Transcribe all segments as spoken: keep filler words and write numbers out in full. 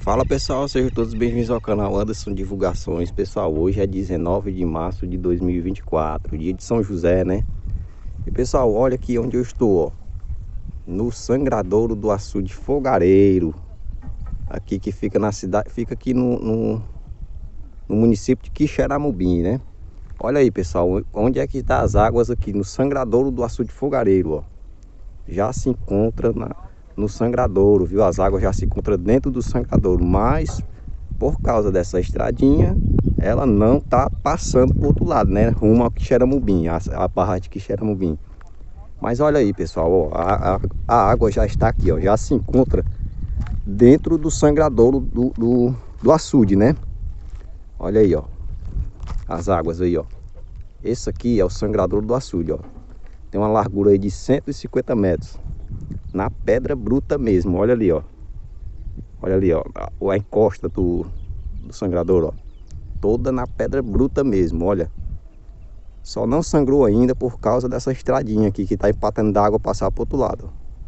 Fala pessoal, sejam todos bem-vindos ao canal Anderson Divulgações. Pessoal, hoje é dezenove de março de dois mil e vinte e quatro, dia de São José, né? E pessoal, olha aqui onde eu estou, ó, no Sangradouro do Açude Fogareiro, aqui que fica na cidade, fica aqui no, no, no município de Quixeramobim, né? Olha aí pessoal, onde é que está as águas aqui no Sangradouro do Açude Fogareiro, ó. Já se encontra na no sangradouro, viu? As águas já se encontram dentro do sangradouro, mas por causa dessa estradinha, ela não tá passando pro outro lado, né? Rumo ao Quixeramobim, a, a barra de Quixeramobim. Mas olha aí, pessoal, ó, a, a, a água já está aqui, ó, já se encontra dentro do sangradouro do, do, do açude, né? Olha aí, ó, as águas aí, ó. Esse aqui é o sangradouro do açude, ó. Tem uma largura aí de cento e cinquenta metros. Na pedra bruta mesmo, olha ali, ó. Olha ali, ó, a encosta do, do sangradouro, ó. Toda na pedra bruta mesmo, olha. Só não sangrou ainda por causa dessa estradinha aqui que tá empatando d'água passar pro outro lado.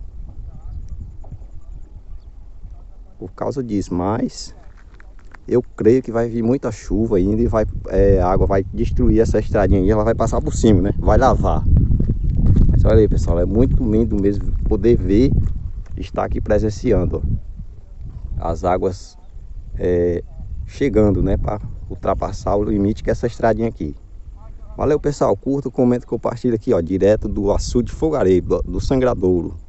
Por causa disso, mas eu creio que vai vir muita chuva ainda e vai, é, a água vai destruir essa estradinha e ela vai passar por cima, né? Vai lavar. Mas olha aí, pessoal, é muito lindo mesmo poder ver, estar aqui presenciando, ó, as águas é, chegando, né, para ultrapassar o limite que é essa estradinha aqui. Valeu, pessoal, curta, comenta, compartilha aqui, ó, direto do Açude Fogareiro, do, do Sangradouro.